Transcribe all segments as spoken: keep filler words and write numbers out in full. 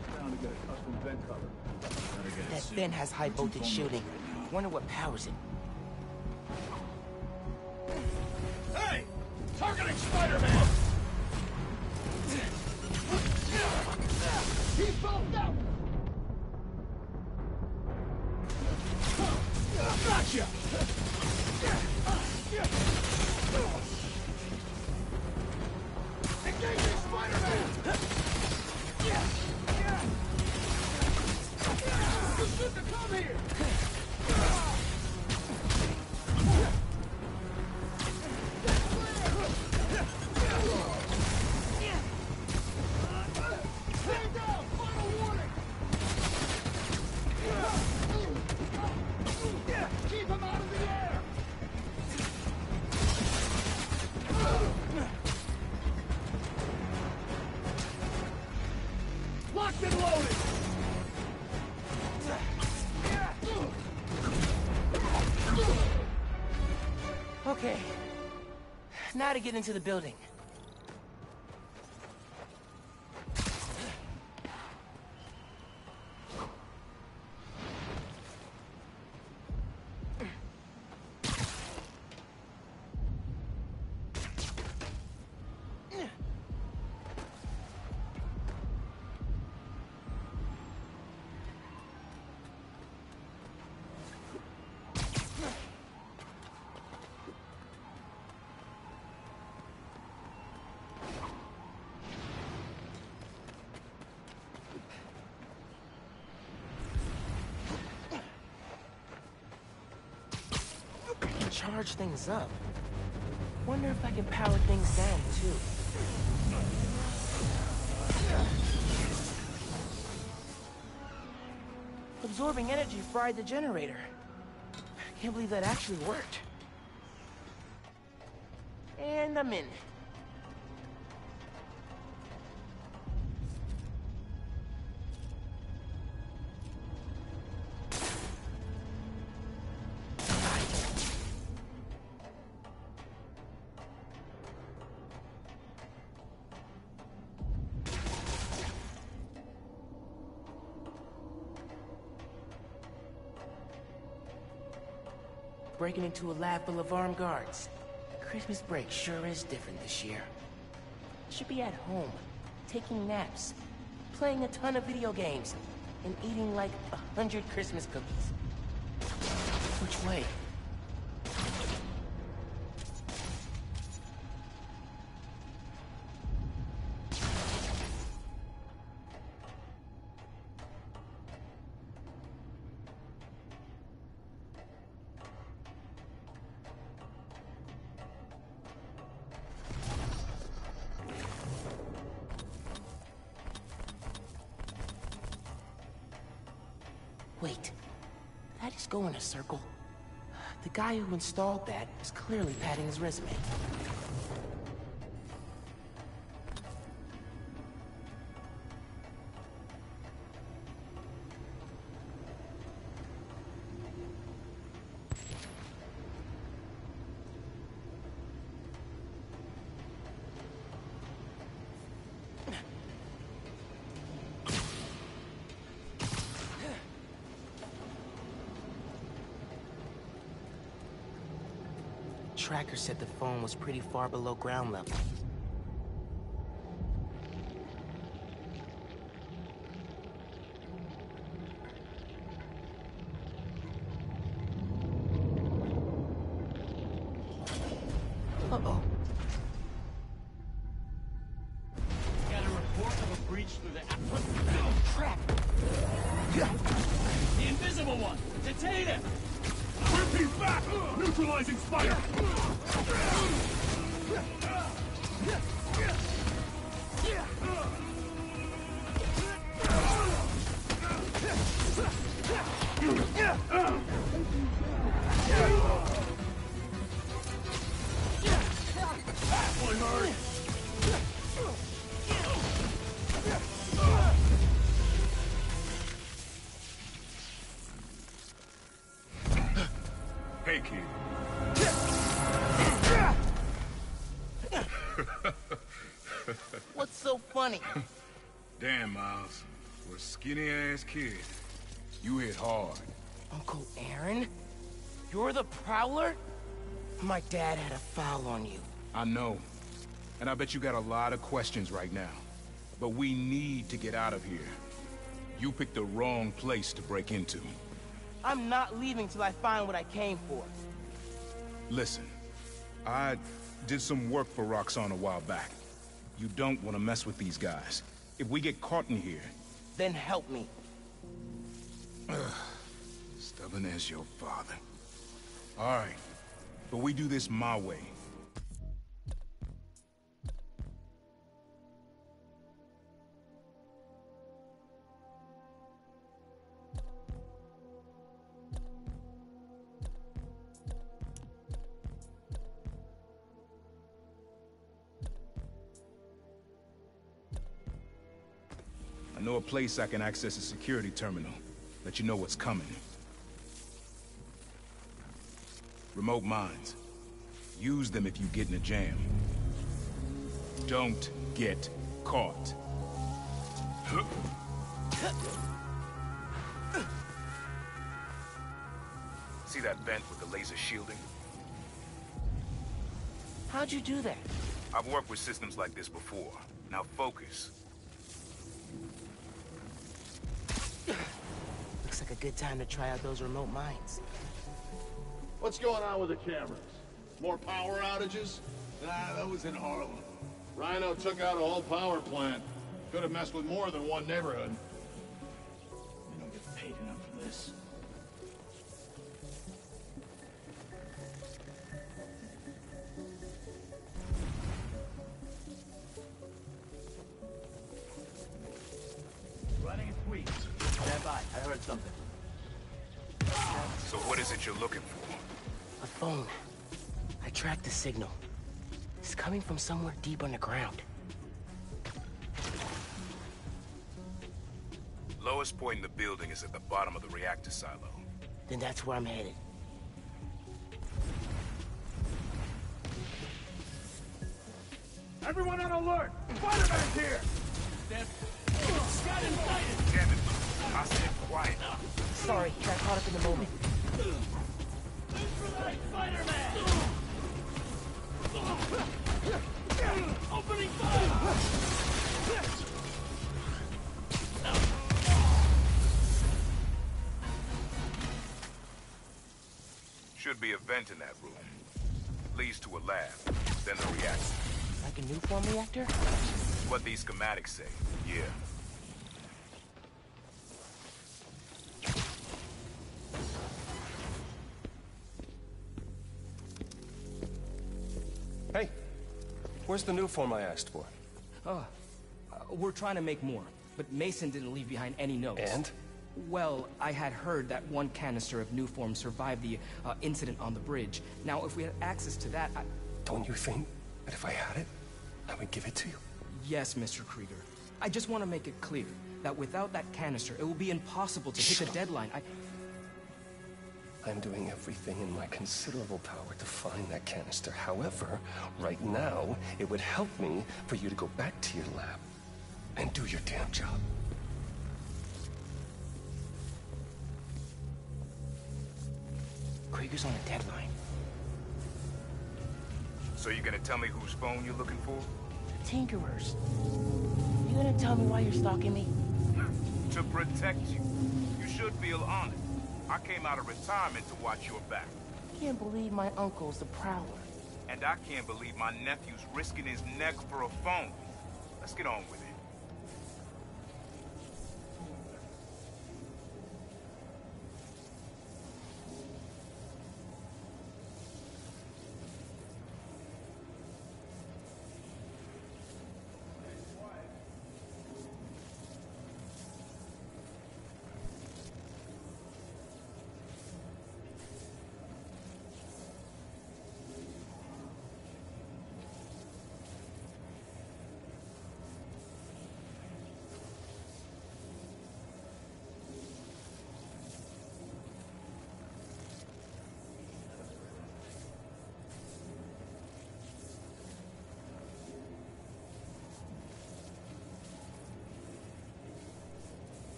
Down to get a custom vent cover. That vent has high voltage shielding. Wonder what powers it. Hey! Targeting Spider-Man! He's bumped out! Gotcha! Engaging Spider-Man! You shouldn't have come here! Stay down! Final warning! Keep him out of the air! Locked and loaded! Okay. Now to get into the building. Charge things up. Wonder if I can power things down, too. Absorbing energy fried the generator. Can't believe that actually worked. And I'm in. Breaking into a lab full of armed guards. Christmas break sure is different this year. Should be at home, taking naps, playing a ton of video games, and eating like a hundred Christmas cookies. Which way? Wait, did I just go in a circle? The guy who installed that is clearly padding his resume. Tracker said the phone was pretty far below ground level. Uh-oh. Got a report of a breach through the... Oh, crap! The invisible one! Detain him! Repeat back! Neutralizing Spider! That one hurt! Hey, kid. What's so funny? Damn, Miles. For a skinny-ass kid, you hit hard. Uncle Aaron? You're the Prowler? My dad had a foul on you. I know. And I bet you got a lot of questions right now. But we need to get out of here. You picked the wrong place to break into. I'm not leaving till I find what I came for. Listen, I did some work for Roxxon a while back. You don't want to mess with these guys. If we get caught in here... Then help me. Stubborn as your father. All right, but we do this my way. I know a place I can access a security terminal. Let you know what's coming. Remote mines. Use them if you get in a jam. Don't get caught. See that vent with the laser shielding? How'd you do that? I've worked with systems like this before. Now focus. Looks like a good time to try out those remote mines. What's going on with the cameras? More power outages? Nah, that was in Harlem. Rhino took out a whole power plant. Could have messed with more than one neighborhood. We don't get paid enough for this. Running a sweep. Stand by. I heard something. So what is it you're looking for? A phone. I tracked the signal. It's coming from somewhere deep underground. Lowest point in the building is at the bottom of the reactor silo. Then that's where I'm headed. Everyone on alert! Spider-Man's here! Damn. Scout invited! Damn it. I said quiet. Sorry, got caught up in the moment. Neutralize Spider-Man! Opening fire! Should be a vent in that room. Leads to a lab, then the reactor. Like a new form reactor? What these schematics say, yeah. Hey, where's the new form I asked for? Oh, uh, we're trying to make more, but Mason didn't leave behind any notes. And? Well, I had heard that one canister of new form survived the uh, incident on the bridge. Now, if we had access to that, I... Don't you think that if I had it, I would give it to you? Yes, Mister Krieger. I just want to make it clear that without that canister, it will be impossible to hit the deadline. I... I'm doing everything in my considerable power to find that canister. However, right now, it would help me for you to go back to your lab and do your damn job. Krieger's on a deadline. So you gonna tell me whose phone you're looking for? Tinkerers. You gonna tell me why you're stalking me? To protect you. You should feel honored. I came out of retirement to watch your back. Can't believe my uncle's the Prowler. And I can't believe my nephew's risking his neck for a phone. Let's get on with it.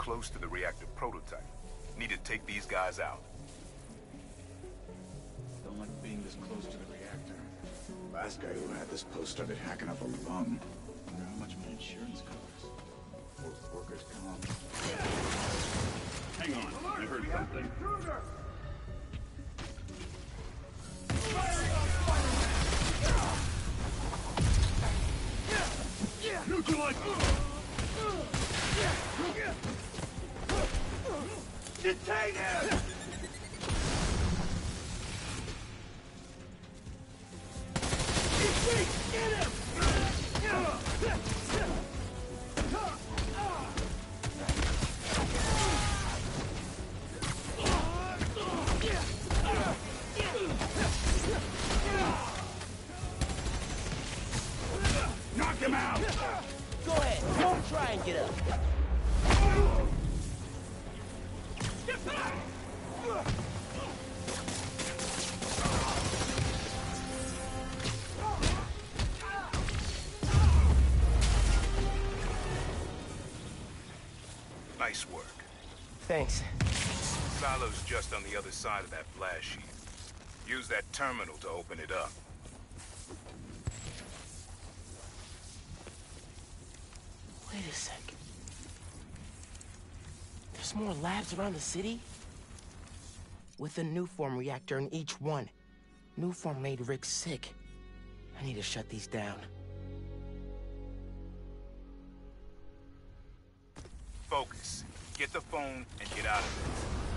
close to the reactor prototype. Need to take these guys out. Don't like being this close to the reactor. Last guy who had this post started hacking up a lung. Wonder how much my insurance covers. Or workers' comp. Hang on, I heard something. Neutralize! Detain him! Get him! Knock him out! Go ahead, don't try and get up. Get back! Nice work. Thanks. Silo's just on the other side of that blast sheet. Use that terminal to open it up. Wait a sec. There's more labs around the city? With a Nuform reactor in each one. Nuform made Rick sick. I need to shut these down. Focus. Get the phone and get out of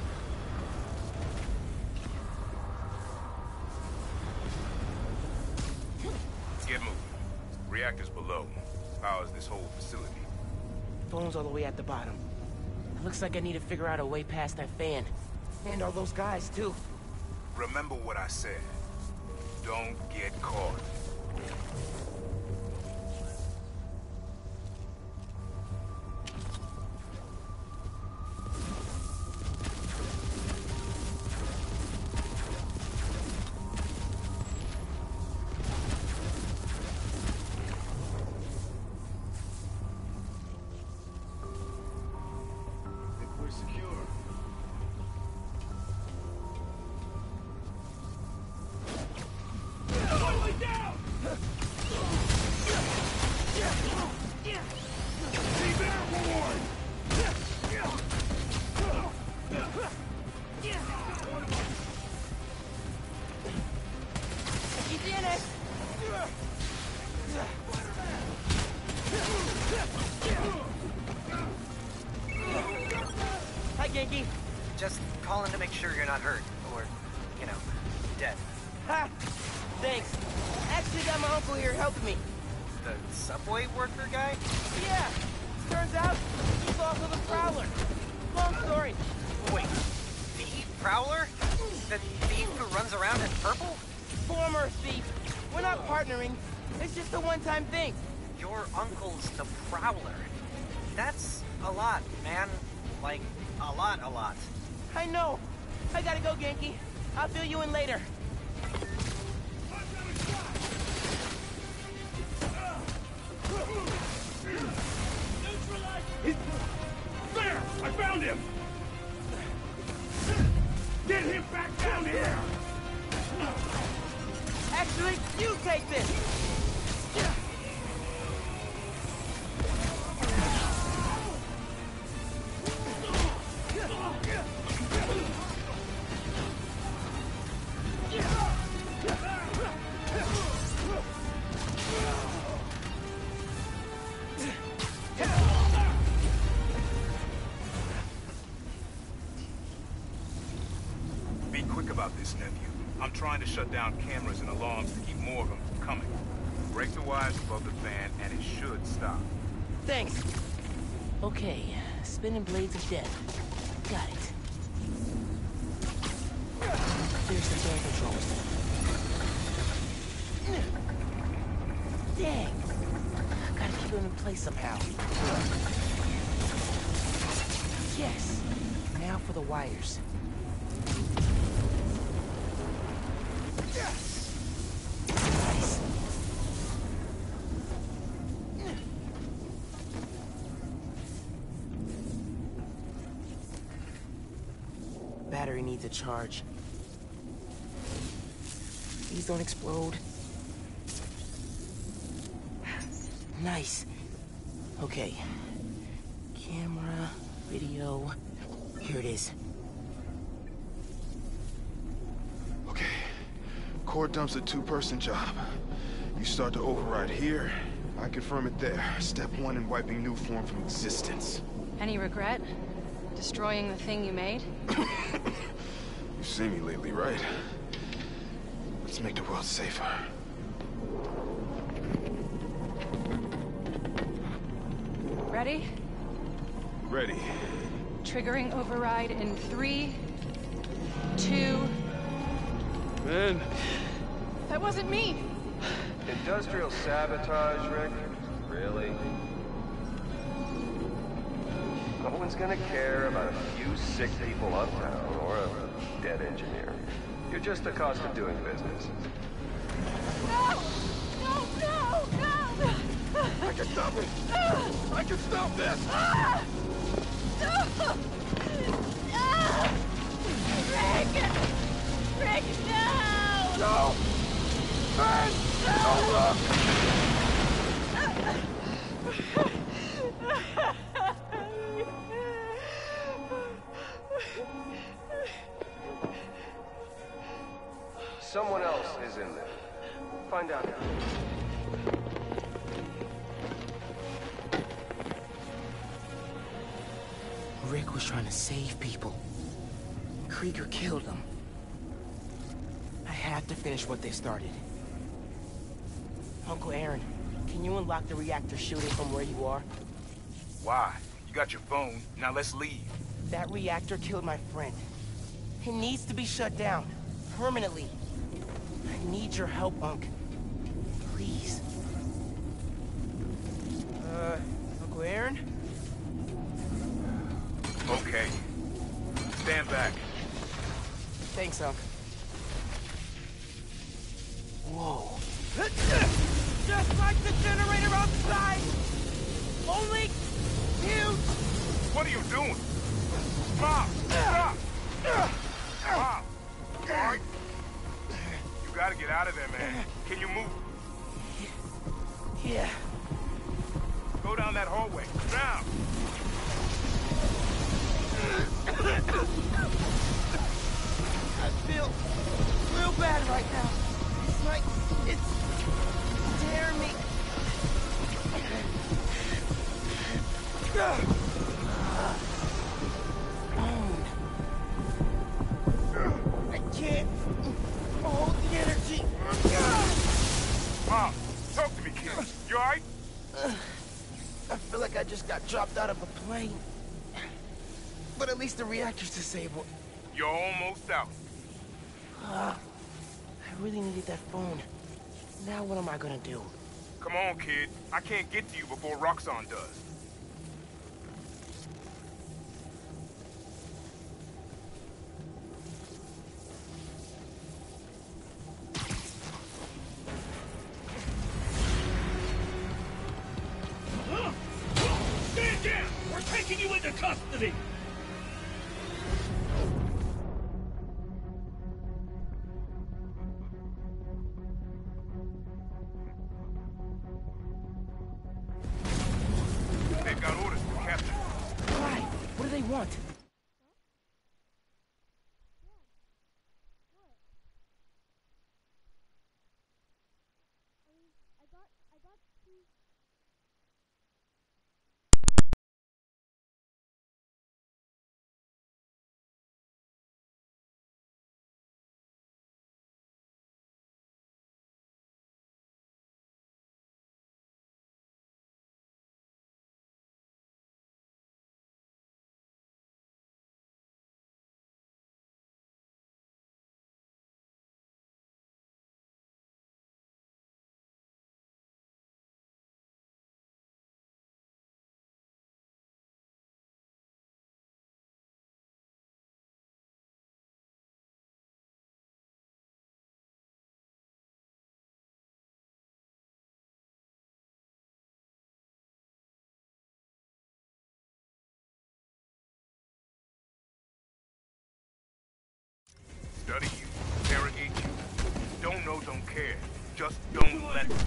there. Get moving. Reactor's below. Powers this whole facility. Phone's all the way at the bottom. It looks like I need to figure out a way past that fan. And all those guys, too. Remember what I said. Don't get caught. Hi, Genki. Just calling to make sure you're not hurt, or, you know, dead. Ha! Thanks. Actually got my uncle here helping me. The subway worker guy? Yeah. Turns out, he's also the Prowler. Long story. Wait, the Prowler? The thief who runs around in purple? Former thief. We're not partnering. It's just a one-time thing. Your uncle's the Prowler. That's a lot, man. Like, a lot, a lot. I know. I gotta go, Genki. I'll fill you in later. He's... There! I found him! Get him back down here! Actually, you take this! Be quick about this, nephew. I'm trying to shut down cameras and alarms to keep more of them from coming. Break the wires above the fan, and it should stop. Thanks. Okay, spinning blades of death. Got it. There's the fan controls. Dang. Gotta keep them in place somehow. Yes. Now for the wires. Nice. battery needs a charge. Please don't explode. Nice. Okay. Camera, video. Here it is. Okay. Core dump's a two-person job. You start to override here, I confirm it there. Step one in wiping Nuform from existence. Any regret? Destroying the thing you made? You've seen me lately, right? Let's make the world safer. Ready? Ready. Triggering override in three, two... Ben! That wasn't me! Industrial sabotage, Rick? Really? No one's gonna care about a few sick people uptown or a dead engineer. You're just the cost of doing business. No! No, no, no! I can stop it! I can stop this! Ah! No! Ah! Rick! Rick, no! No! Ben! No, look! Someone else is in there. Find out. Rick was trying to save people. Krieger killed them. I have to finish what they started. Uncle Aaron, can you unlock the reactor shooting from where you are? Why? You got your phone. Now let's leave. That reactor killed my friend. It needs to be shut down. Permanently. I need your help, Unc. Please. Uh, Uncle Aaron? Okay. Stand back. Thanks, Unc. Whoa. Just like the generator outside! Only huge! What are you doing? Mom! Stop! Mom! Alright? You gotta get out of there, man. Can you move? Yeah. Go down that hallway. Down! I feel real bad right now. It's like it's tearing me. I can't hold the energy. Mom, talk to me, kid. You alright? I feel like I just got dropped out of a plane. But at least the reactor's disabled. You're almost out. Uh, I really needed that phone. Now what am I gonna do? Come on, kid. I can't get to you before Roxxon does. Stand down! We're taking you into custody! They've got orders to capture. Why? What do they want? people don't care. Just don't let them.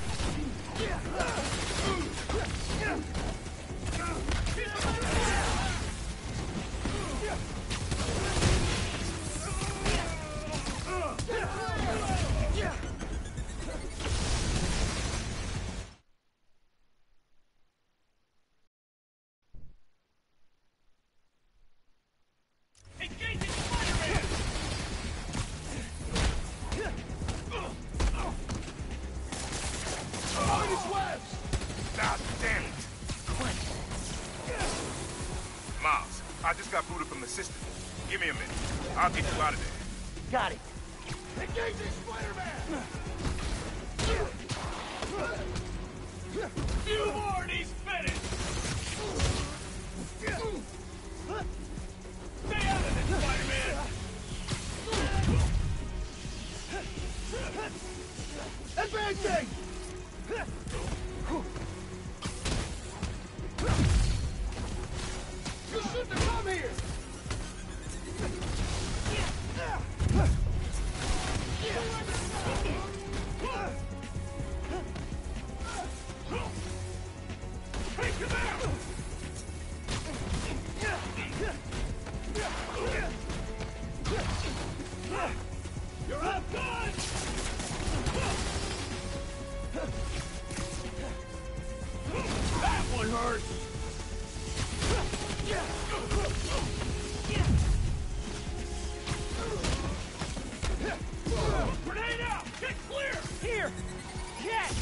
I just got booted from the system. Give me a minute. I'll get you out of there. Got it. Engaging Spider-Man! Few more and he's finished! Stay out of this, Spider-Man! Advancing! You shouldn't have come here! Take him out! You're outdone! That one hurts! Grenade out! Get clear! Here! Get!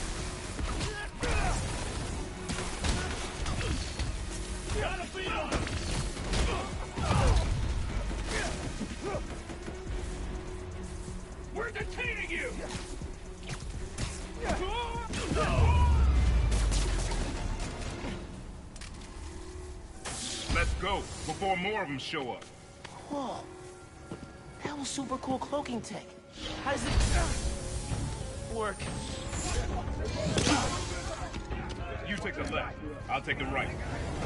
Gotta beat him! We're detaining you! Let's go, before more of them show up. Whoa. That was super cool cloaking tech. How does it work? You take the left, I'll take the right.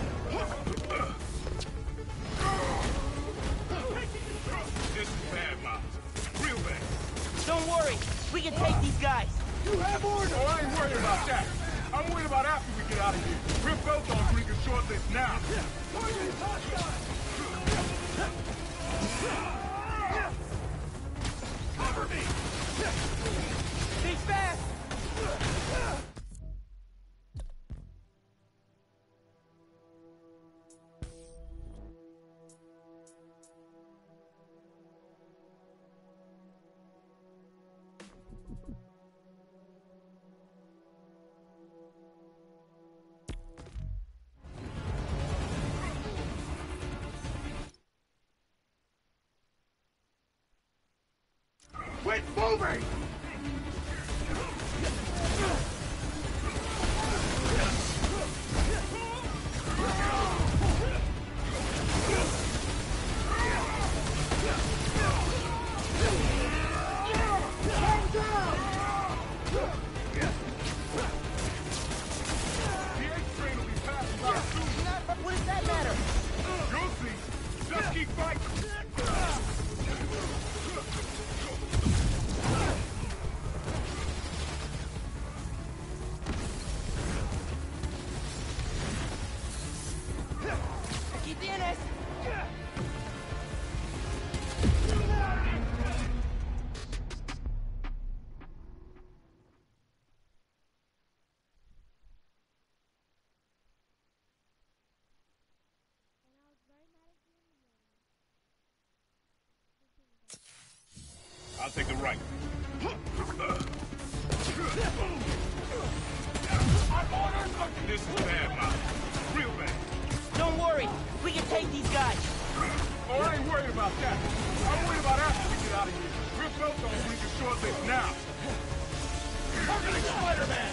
This is bad, Miles. Real bad. Don't worry. We can take these guys. You have orders! Oh, I ain't worried about that. I'm worried about after we get out of here. Rip both on we can short this now. Target is hostile! Cover me! Be fast! Quit moving! What does that matter? You'll see. Just keep fighting. Aquí tienes. I'll take the right. This is bad, Miles. Real bad. Don't worry. We can take these guys. Oh, I ain't worried about that. I'm worried about after we get out of here. Rip both on we can short this now. Targeting Spider-Man!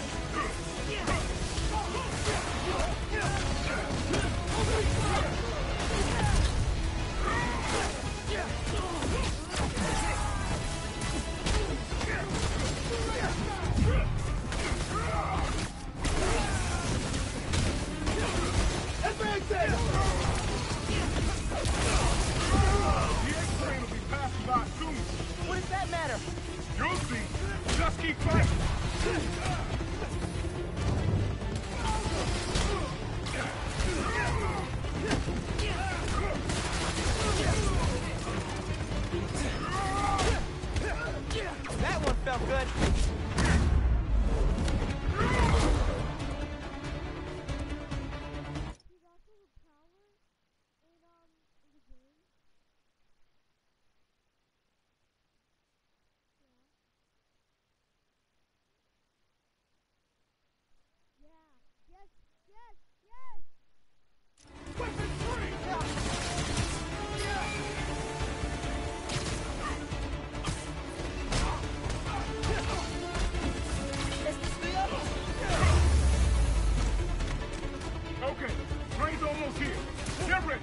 Advancing! The X-train will be passing by soon. What does that matter? Keep fighting! That one felt good. Okay, train's almost here. Get ready.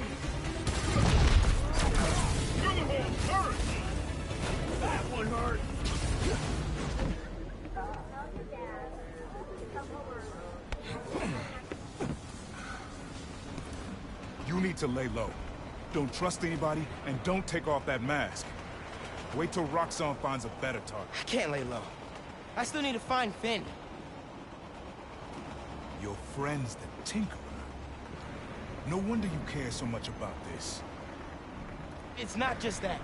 Through the hole, hurry! That one hurt. You need to lay low. Don't trust anybody, and don't take off that mask. Wait till Roxxon finds a better target. I can't lay low. I still need to find Finn. Your friend's the Tinkerer. No wonder you care so much about this. It's not just that.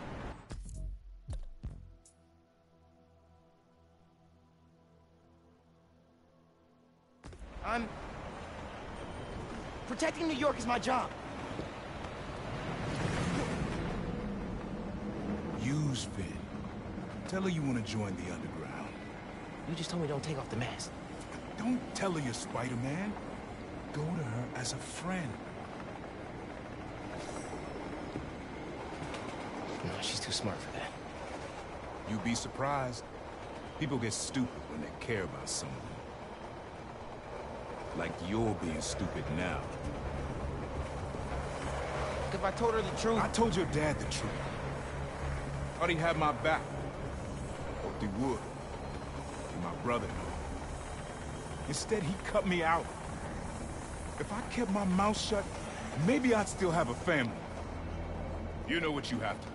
I'm... Protecting New York is my job. Use Finn. Tell her you want to join the Underground. You just told me don't take off the mask. Don't tell her you're Spider-Man. Go to her as a friend. No, she's too smart for that. You'd be surprised. People get stupid when they care about someone. Like you're being stupid now. If I told her the truth... I told your dad the truth. Thought he had my back. Hoped he would. And my brother knew. Instead, he cut me out. If I kept my mouth shut, maybe I'd still have a family. You know what you have to do.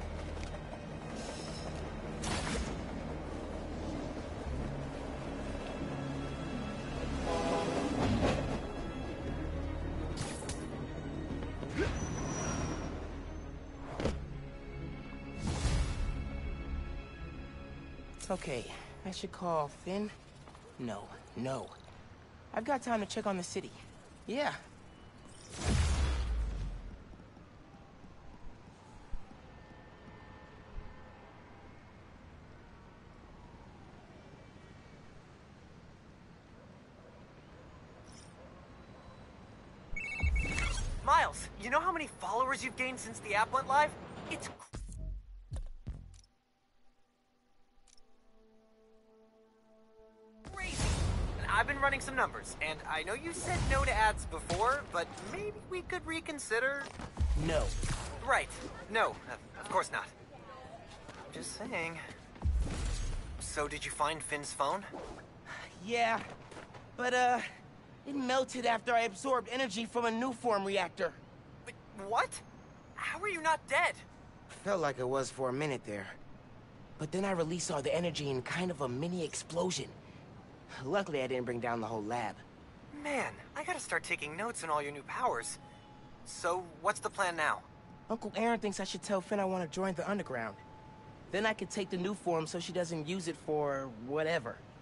Okay, I should call Finn. No, no. I've got time to check on the city. Yeah. Miles, you know how many followers you've gained since the app went live? It's crazy. And I've been running some numbers, and I know you said no to ads before, but maybe we could reconsider? No. Right. No, of course not. I'm just saying. So did you find Finn's phone? Yeah, but, uh, it melted after I absorbed energy from a new form reactor. But what? How are you not dead? Felt like it was for a minute there. But then I released all the energy in kind of a mini explosion. Luckily, I didn't bring down the whole lab. Man, I gotta start taking notes on all your new powers. So, what's the plan now? Uncle Aaron thinks I should tell Finn I want to join the Underground. Then I could take the new form so she doesn't use it for whatever.